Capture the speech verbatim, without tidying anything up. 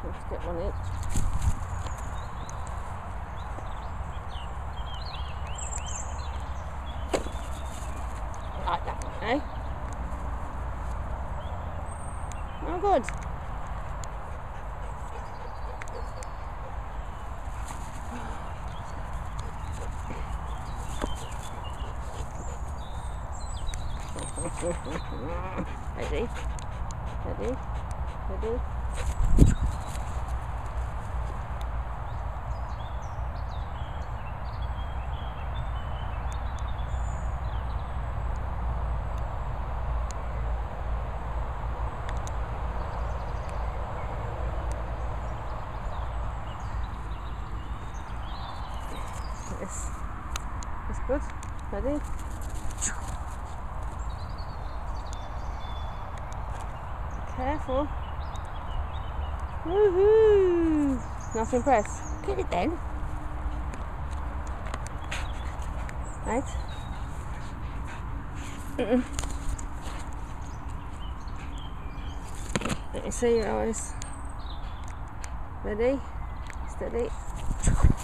Let's get one in. Like that one, eh? Oh, good. Ready? Ready? Ready? Yes. That's good. Ready? Careful. Woohoo! Not impressed. Get it then. Right? Mm-mm. Let me see your eyes. Ready? Steady.